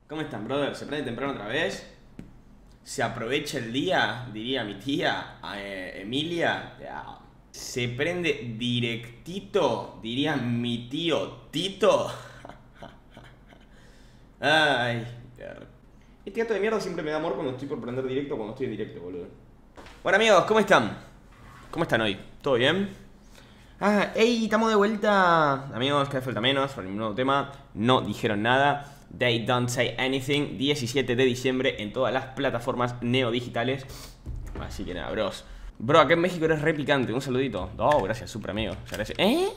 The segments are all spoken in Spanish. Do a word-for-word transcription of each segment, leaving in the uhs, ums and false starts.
¿Cómo están, brother? ¿Se prende temprano otra vez? ¿Se aprovecha el día? Diría mi tía, eh, Emilia. Ya. ¿Se prende directito? Diría mi tío Tito. Ay, perro. Este gato de mierda siempre me da amor cuando estoy por prender directo o cuando estoy en directo, boludo. Bueno, amigos, ¿cómo están? ¿Cómo están hoy? ¿Todo bien? Ah, hey, estamos de vuelta. Amigos, cada vez falta menos para el nuevo tema. No dijeron nada. They don't say anything. diecisiete de diciembre en todas las plataformas neodigitales. Así que nada, bros. Bro, acá en México eres re picante. Un saludito. Oh, gracias, super amigo. Gracias. ¿Eh?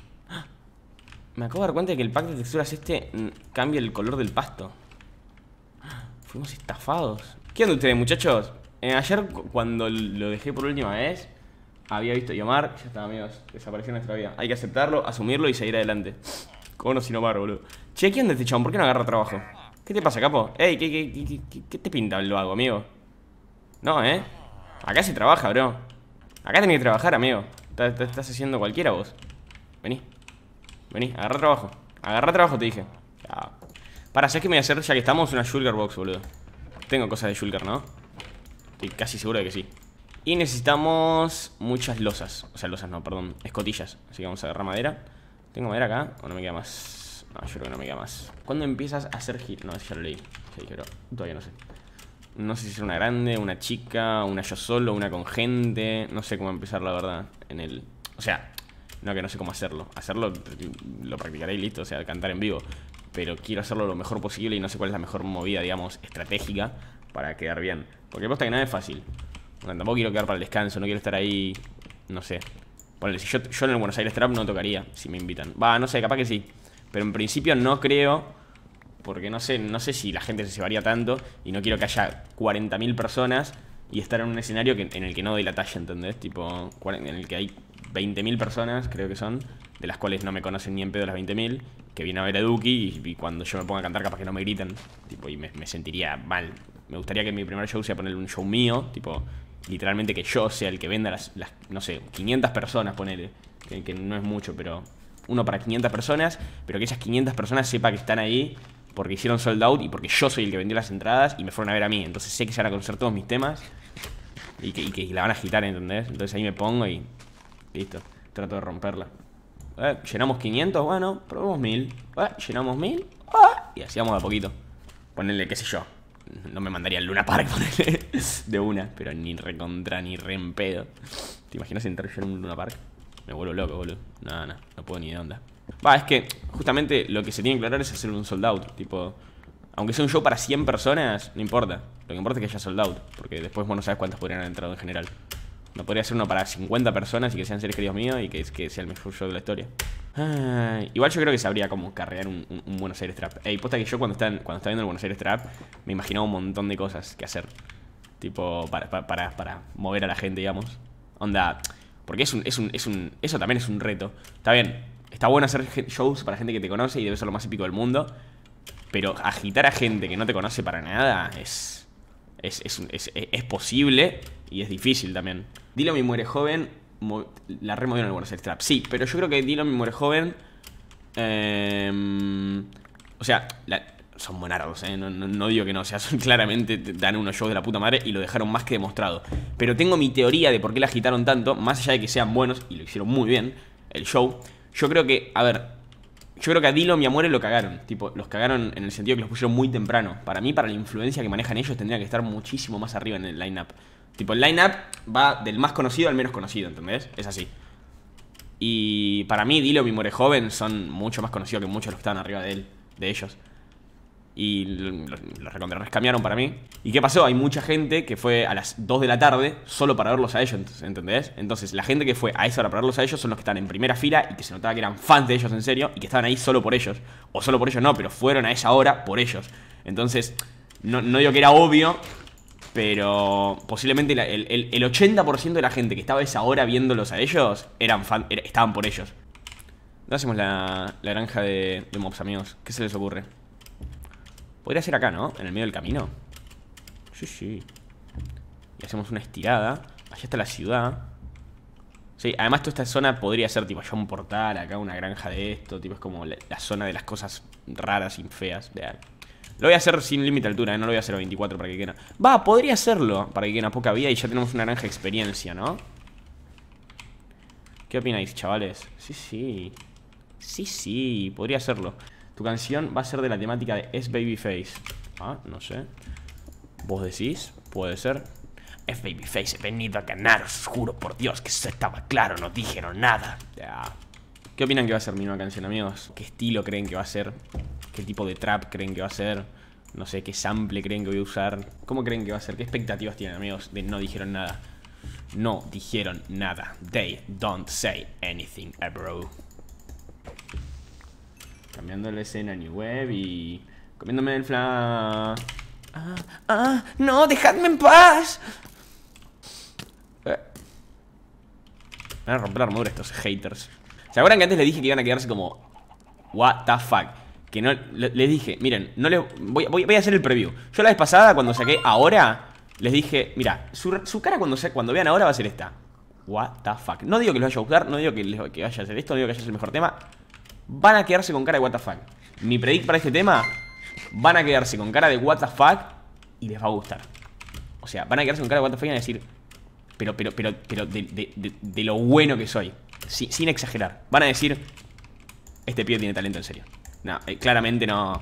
Me acabo de dar cuenta de que el pack de texturas este mm, cambia el color del pasto. Fuimos estafados. ¿Qué onda ustedes, muchachos? Eh, ayer cuando lo dejé por última vez había visto Yomar. Ya está, amigos. Desapareció en nuestra vida. Hay que aceptarlo, asumirlo y seguir adelante. Como no, sin Omar, boludo. Che, ¿qué onda este chabón? ¿Por qué no agarra trabajo? ¿Qué te pasa, capo? Ey, ¿qué, qué, qué, qué, qué te pinta el vago, amigo? No, ¿eh? Acá se trabaja, bro. Acá tenés que trabajar, amigo. Estás, estás haciendo cualquiera vos. Vení. Vení, agarra trabajo. Agarra trabajo, te dije. Ya. Para, ¿sabes qué me voy a hacer ya que estamos? Una Shulker Box, boludo. Tengo cosas de Shulker, ¿no? Estoy casi seguro de que sí. Y necesitamos muchas losas. O sea, losas no, perdón, escotillas. Así que vamos a agarrar madera. ¿Tengo madera acá? ¿O no me queda más? No, yo creo que no me queda más. ¿Cuándo empiezas a hacer hit? No, ya lo leí. Sí, pero todavía no sé. No sé si es una grande, una chica, una yo solo, una con gente. No sé cómo empezar, la verdad. En el... O sea, no que no sé cómo hacerlo. Hacerlo lo practicaré y listo. O sea, cantar en vivo. Pero quiero hacerlo lo mejor posible y no sé cuál es la mejor movida, digamos, estratégica para quedar bien. Porque posta que nada es fácil. Bueno, tampoco quiero quedar para el descanso, no quiero estar ahí. No sé. Ponle, si yo, yo en el Buenos Aires Trap no tocaría si me invitan. Va, no sé, capaz que sí. Pero en principio no creo. Porque no sé, no sé si la gente se llevaría tanto. Y no quiero que haya cuarenta mil personas y estar en un escenario que, en el que no doy la talla, ¿entendés? Tipo, en el que hay veinte mil personas, creo que son, de las cuales no me conocen ni en pedo las veinte mil, que vienen a ver a Duki y, y cuando yo me ponga a cantar capaz que no me gritan. Tipo, y me, me sentiría mal. Me gustaría que mi primer show sea ponerle un show mío, tipo... Literalmente que yo sea el que venda las, las no sé, quinientas personas, ponele. Que, que no es mucho, pero... Uno para quinientas personas, pero que esas quinientas personas sepa que están ahí porque hicieron sold out y porque yo soy el que vendió las entradas y me fueron a ver a mí. Entonces sé que se van a conocer todos mis temas y que, y que la van a agitar, ¿entendés? Entonces ahí me pongo y... Listo, trato de romperla. eh, Llenamos quinientos, bueno, probamos mil. eh, Llenamos mil, eh, y así vamos de a poquito. Ponele, qué sé yo, no me mandaría al Luna Park, ponele, de una, pero ni recontra, ni re en pedo. ¿Te imaginas entrar yo en un Luna Park? Me vuelvo loco, boludo. No, no, no puedo ni de onda. Va, es que justamente lo que se tiene que aclarar es hacer un sold out. Tipo, aunque sea un show para cien personas, no importa. Lo que importa es que haya sold out, porque después vos no sabes cuántas podrían haber entrado en general. No podría ser uno para cincuenta personas y que sean seres queridos míos y que, que sea el mejor show de la historia. Ah, igual yo creo que sabría cómo carrear un, un, un Buenos Aires Trap. Ey, posta que yo cuando estaba, cuando estaba viendo el Buenos Aires Trap me imaginaba un montón de cosas que hacer. Tipo, para, para, para, para mover a la gente, digamos. Onda, porque es un, es un, es un, eso también es un reto. Está bien, está bueno hacer shows para gente que te conoce y debe ser lo más épico del mundo. Pero agitar a gente que no te conoce para nada es, es, es, es, es posible y es difícil también. Dilo mi muere joven, la removió en el Buenos Aires Trap. Sí, pero yo creo que Dilo mi muere joven. Eh, o sea, la, son buenardos, ¿eh? No, no, no digo que no. O sea, son claramente dan unos shows de la puta madre y lo dejaron más que demostrado. Pero tengo mi teoría de por qué la agitaron tanto. Más allá de que sean buenos y lo hicieron muy bien, el show. Yo creo que, a ver, yo creo que a Dilo mi amore lo cagaron. Tipo, los cagaron en el sentido que los pusieron muy temprano. Para mí, para la influencia que manejan ellos, tendría que estar muchísimo más arriba en el line-up. Tipo, el line-up va del más conocido al menos conocido, ¿entendés? Es así. Y para mí, Dilo, mi more joven, son mucho más conocidos que muchos de los que estaban arriba de él, de ellos. Y los lo recontra-rescambiaron para mí. ¿Y qué pasó? Hay mucha gente que fue a las dos de la tarde solo para verlos a ellos, ¿entendés? Entonces, la gente que fue a esa hora para verlos a ellos son los que están en primera fila y que se notaba que eran fans de ellos en serio y que estaban ahí solo por ellos. O solo por ellos no, pero fueron a esa hora por ellos. Entonces, no, no digo que era obvio, pero posiblemente la, el, el, el ochenta por ciento de la gente que estaba a esa hora viéndolos a ellos eran fan, era, estaban por ellos. ¿Dónde hacemos la, la granja de, de mobs, amigos? ¿Qué se les ocurre? Podría ser acá, ¿no? En el medio del camino. Sí, sí. Y hacemos una estirada. Allá está la ciudad. Sí, además toda esta zona podría ser tipo allá un portal, acá una granja de esto. Tipo es como la, la zona de las cosas raras y feas. Vean. Lo voy a hacer sin límite de altura, ¿eh? No lo voy a hacer a veinticuatro para que quede. Va, podría hacerlo para que quede una poca vida y ya tenemos una naranja experiencia, ¿no? ¿Qué opináis, chavales? Sí, sí. Sí, sí, podría hacerlo. Tu canción va a ser de la temática de S Babyface. Ah, no sé. ¿Vos decís? Puede ser. S Babyface, he venido a ganar, os juro por Dios que eso estaba claro, no dijeron nada. Ya. ¿Qué opinan que va a ser mi nueva canción, amigos? ¿Qué estilo creen que va a ser? ¿Qué tipo de trap creen que va a ser? No sé, ¿qué sample creen que voy a usar? ¿Cómo creen que va a ser? ¿Qué expectativas tienen, amigos? De no dijeron nada. No dijeron nada. They don't say anything, eh, bro. Cambiando la escena New Web y... comiéndome el fla... Ah, ah, no, dejadme en paz. eh. Van a romper la armadura estos haters. ¿Se acuerdan que antes les dije que iban a quedarse como... what the fuck? Que no... Les dije, miren, no les... Voy, voy, voy a hacer el preview. Yo la vez pasada, cuando saqué ahora... Les dije, mira, su, su cara cuando, cuando vean ahora va a ser esta. What the fuck. No digo que les vaya a gustar, no digo que, les, que vaya a hacer esto, no digo que vaya a ser el mejor tema. Van a quedarse con cara de what the fuck. Mi predict para este tema, van a quedarse con cara de what the fuck y les va a gustar. O sea, van a quedarse con cara de what the fuck y van a decir, pero, pero, pero, pero de, de, de, de lo bueno que soy. Sí, sin exagerar. Van a decir, este pibe tiene talento en serio. No, eh, claramente no,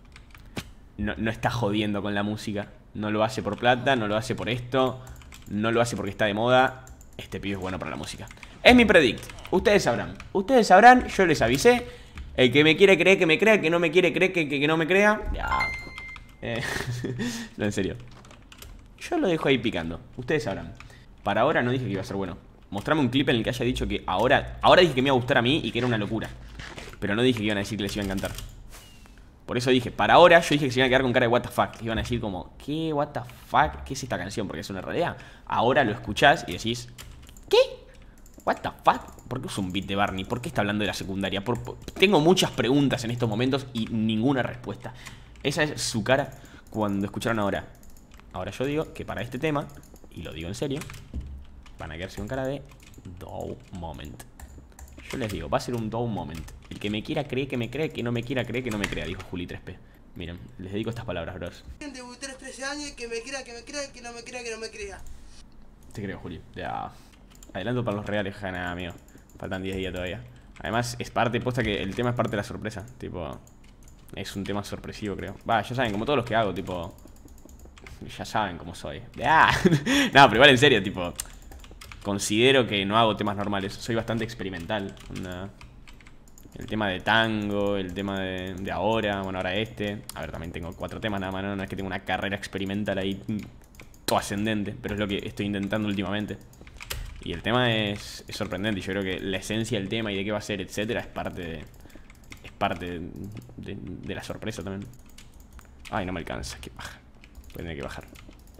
no no está jodiendo con la música. No lo hace por plata, no lo hace por esto, no lo hace porque está de moda. Este pibe es bueno para la música. Es mi predict, ustedes sabrán. Ustedes sabrán, yo les avisé. El que me quiere creer que me crea, el que no me quiere creer que, que, que no me crea. Ya eh, No, en serio. Yo lo dejo ahí picando, ustedes sabrán. Para ahora no dije que iba a ser bueno. Mostrame un clip en el que haya dicho que ahora Ahora dije que me iba a gustar a mí y que era una locura. Pero no dije que iban a decir que les iba a encantar. Por eso dije, para ahora yo dije que se iban a quedar con cara de what the fuck. Iban a decir como, ¿qué? What the fuck? ¿Qué es esta canción? Porque es una realidad. Ahora lo escuchás y decís, ¿qué? What the fuck? ¿Por qué usa un beat de Barney? ¿Por qué está hablando de la secundaria? Por, por... Tengo muchas preguntas en estos momentos y ninguna respuesta. Esa es su cara cuando escucharon ahora. Ahora yo digo que para este tema, y lo digo en serio, van a quedarse con cara de down moment. Yo les digo, va a ser un down moment. El que me quiera cree que me cree, el que no me quiera cree que no me crea, dijo Juli tres P. Miren, les dedico estas palabras, bros. Debuté a los trece años, que me crea, que me crea, que no me crea, que no me crea. Te creo, Juli. Ya. Adelanto para los reales, jana, amigo. Faltan diez días todavía. Además, es parte, posta que el tema es parte de la sorpresa. Tipo, es un tema sorpresivo, creo. Va, ya saben, como todos los que hago, tipo... Ya saben cómo soy. Ya. No, pero igual en serio, tipo... Considero que no hago temas normales. Soy bastante experimental. Una... El tema de tango, el tema de, de ahora, bueno, ahora este. A ver, también tengo cuatro temas nada más, no, no es que tengo una carrera experimental ahí todo ascendente, pero es lo que estoy intentando últimamente. Y el tema es, es sorprendente y yo creo que la esencia del tema y de qué va a ser, etcétera, es parte de... Es parte de, de, de la sorpresa también. Ay, no me alcanza, qué paja. Voy a tener que bajar.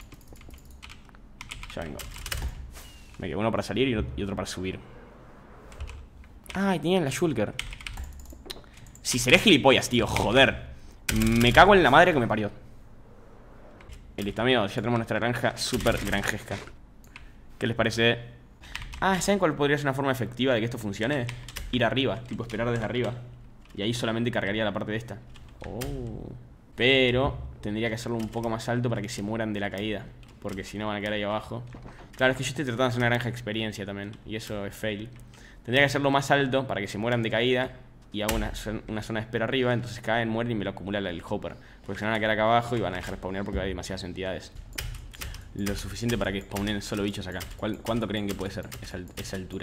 Ya vengo. Me quedó uno para salir y otro para subir. Ay, tenían la Shulker. Si seré gilipollas, tío, joder. Me cago en la madre que me parió. Y listo, amigos, ya tenemos nuestra granja súper granjesca. ¿Qué les parece? Ah, ¿saben cuál podría ser una forma efectiva de que esto funcione? Ir arriba, tipo esperar desde arriba. Y ahí solamente cargaría la parte de esta. Oh. Pero tendría que hacerlo un poco más alto para que se mueran de la caída, porque si no van a quedar ahí abajo. Claro, es que yo estoy tratando de hacer una granja de experiencia también, y eso es fail. Tendría que hacerlo más alto para que se mueran de caída y hago una, una zona de espera arriba. Entonces caen, mueren y me lo acumula el hopper, porque se van a quedar acá abajo y van a dejar de spawnear porque hay demasiadas entidades. Lo suficiente para que spawnen solo bichos acá. ¿Cuál, ¿Cuánto creen que puede ser esa, esa altura?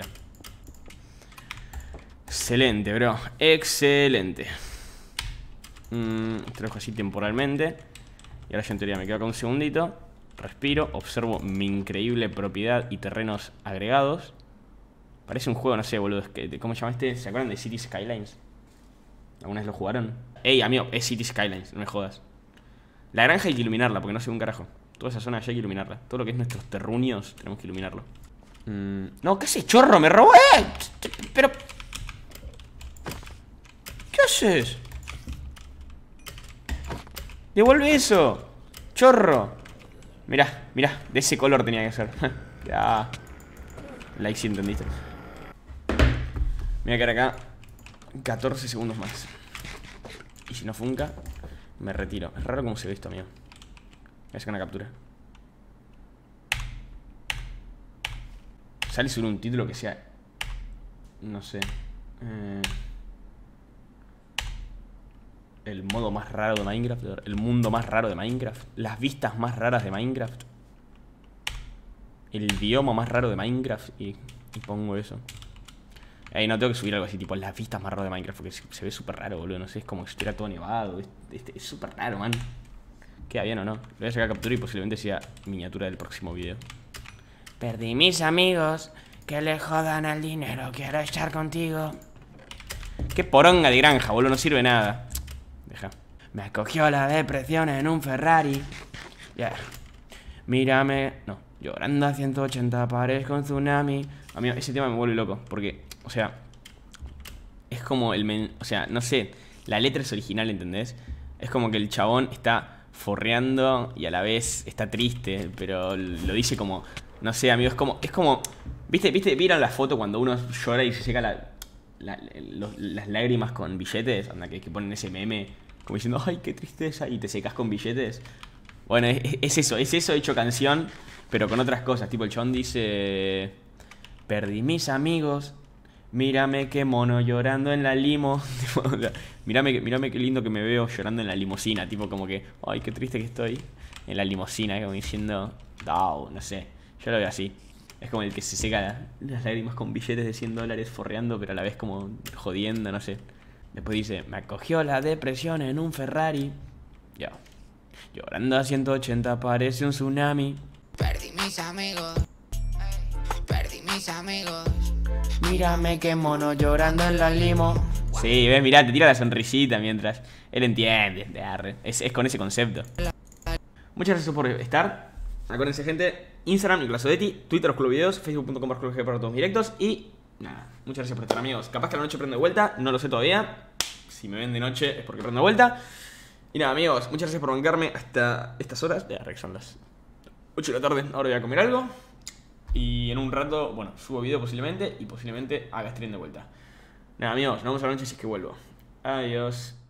Excelente, bro. Excelente. mm, Te lo dejo así temporalmente. Y ahora yo en teoría me quedo acá un segundito. Respiro, observo mi increíble propiedad y terrenos agregados. Parece un juego, no sé, boludo. ¿Cómo se llama este? ¿Se acuerdan de Cities Skylines? ¿Alguna vez lo jugaron? Ey, amigo, es Cities Skylines, no me jodas. La granja hay que iluminarla, porque no sé un carajo. Toda esa zona allá hay que iluminarla. Todo lo que es nuestros terruños tenemos que iluminarlo. mm, No, ¿qué haces, chorro? ¡Me robó! ¡Eh! Pero... ¿Qué haces? ¡Devuelve eso! ¡Chorro! Mirá, mirá, de ese color tenía que ser. Ya. Like si entendiste. Me voy a quedar acá catorce segundos más. Y si no funca, Me retiro. Es raro cómo se ve esto, amigo. Voy a sacar una captura. Sale sobre un título que sea... No sé. Eh... El modo más raro de Minecraft. El mundo más raro de Minecraft. Las vistas más raras de Minecraft. El bioma más raro de Minecraft. Y, y pongo eso. Ahí no tengo que subir algo así, tipo las vistas más raras de Minecraft. Porque se, se ve súper raro, boludo. No sé, es como que estuviera todo nevado. Es súper raro, man. Queda bien o no. Le voy a sacar captura y posiblemente sea miniatura del próximo video. Perdí mis amigos. Que le jodan al dinero. Quiero estar contigo. Qué poronga de granja, boludo. No sirve nada. Deja. Me acogió la depresión en un Ferrari. Ya. Yeah. Mírame. No. Llorando a ciento ochenta parezco un tsunami. A mí ese tema me vuelve loco. Porque, o sea, es como el men... O sea, no sé. La letra es original, ¿entendés? Es como que el chabón está forreando y a la vez está triste. Pero lo dice como... No sé, amigo. Es como... Es como... ¿Viste? ¿Viste? ¿Vieron la foto cuando uno llora y se seca la, la, los, las lágrimas con billetes? Anda, que, que ponen ese meme como diciendo, ay, qué tristeza, y te secas con billetes. Bueno, es, es eso, es eso hecho canción, pero con otras cosas. Tipo, el chabón dice, perdí mis amigos, mírame qué mono llorando en la limo. mírame, mírame qué lindo que me veo llorando en la limusina. Tipo, como que, ay, qué triste que estoy en la limusina, como diciendo, oh, no sé, yo lo veo así. Es como el que se seca la, las lágrimas con billetes de cien dólares forreando, pero a la vez como jodiendo, no sé. Después dice, me acogió la depresión en un Ferrari. Ya. Llorando a ciento ochenta parece un tsunami. Perdí mis amigos. Perdí mis amigos. Mírame qué mono llorando en la limo. Sí, ves, mirá, te tira la sonrisita mientras él entiende. De arre. Es, es con ese concepto. Muchas gracias por estar. Acuérdense, gente, Instagram, Nicolás Odetti, Twitter, Osculo Videos, Facebook punto com barra Osculo G para todos mis directos. Y nada, muchas gracias por estar, amigos. Capaz que a la noche prendo de vuelta, no lo sé todavía. Si me ven de noche es porque prendo de vuelta. Y nada, amigos, muchas gracias por bancarme hasta estas horas. Ya, son las ocho de la tarde, ahora voy a comer algo. Y en un rato, bueno, subo video posiblemente. Y posiblemente haga stream de vuelta. Nada, amigos, nos vemos a la noche si es que vuelvo. Adiós.